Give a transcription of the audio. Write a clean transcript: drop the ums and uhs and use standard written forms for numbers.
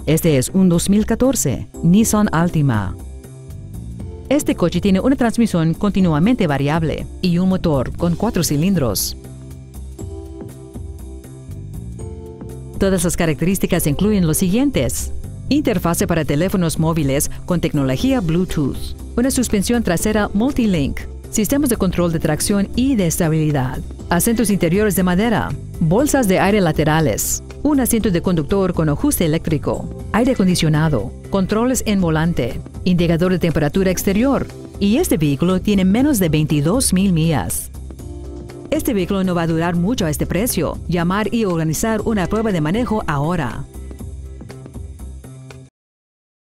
Este es un 2014 Nissan Altima. Este coche tiene una transmisión continuamente variable y un motor con 4 cilindros. Todas las características incluyen los siguientes: interfase para teléfonos móviles con tecnología Bluetooth, una suspensión trasera Multilink, sistemas de control de tracción y de estabilidad, asientos interiores de madera, bolsas de aire laterales, un asiento de conductor con ajuste eléctrico, aire acondicionado, controles en volante, indicador de temperatura exterior, y este vehículo tiene menos de 22,000 millas. Este vehículo no va a durar mucho a este precio. Llamar y organizar una prueba de manejo ahora.